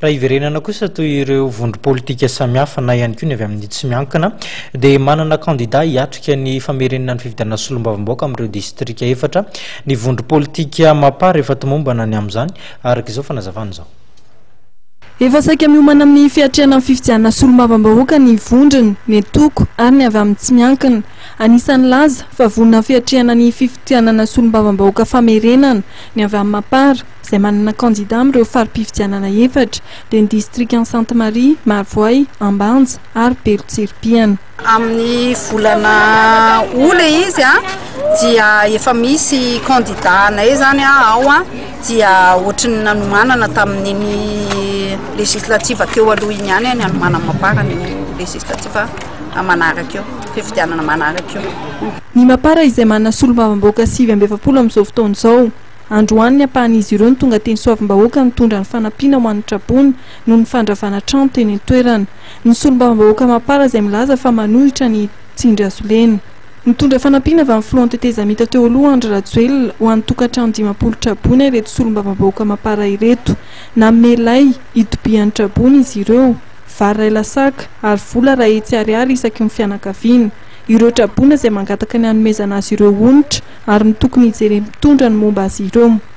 raha iverenana kosa toy ireo vondro politika samihafa na ihany koa ny avy amin'ny tsy miankina dia manana candidat hiatrika ny famerenana ny fifidianana solombavam-bahoaka amin'ireo distrika efatra ny vondro politika mapara efa tomombana ny amin'izany araka izao fanazavana izao. Efa saika miomana amin'ny fiatriana amin'ny fifidianana solombavam-bahoaka ny vondrony, ny atoko ary ny avy amin'ny tsy miankina. Anisan'ny laza fa vonona fiatriana ny fifidianana solombavam-bahoaka famerenana ny avy amin'ny mapara izay manana candidat amin'ireo farim-pifidianana efatra dia ny distrikan Sainte Marie, Marivoay, Ambanja ary Berotsiripiana. Amin'ny volana ole izy dia efa misy candidat-nay zany ao dia ohatrany nanomanana tamin'ny législative keo aloha iny ihany ny hanomana mapara ny législative manaraka eo fifidianana manaraka eo. Ny mapara izay manana solombavam-bahoaka 770 amin'izao fotoana izao. Androany ny ampahan'izy ireo ny tonga teny soavim-bahoaka nitondra ny fanampiana ho an'ny Trabony noho ny fandravana trano teny an-toerana. Ny solombavam-bahoaka mapara izay milaza fa manohitra ny Tsindry Asolena. Nitondra fanampiana avy amin'ny filohan'ny tetezamita teo aloha Andry Rajoelina ho an'ny tokantrano 50 Trabony ireto solombavam-bahoaka mapara ireto. Na melay itobian'ny Trabony izy ireo, vary ray lasaka ary vola ray hetsy ariary isaky ny fianakaviana. Ireo Trabona izay mangataka ny hanomezana azy ireo onitra ary ny tokony hijery mitondra ny momba azy ireo.